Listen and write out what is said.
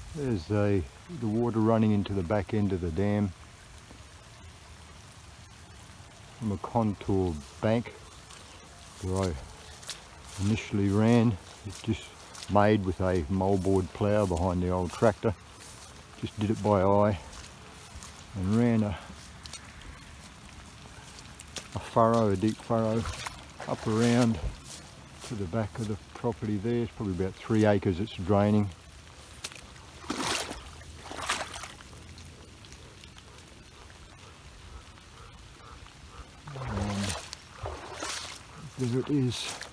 There's the water running into the back end of the dam from a contour bank where I initially ran. It's just made with a moldboard plough behind the old tractor. Just did it by eye and ran a furrow, a deep furrow, up around to the back of the property there. It's probably about 3 acres it's draining. And there it is.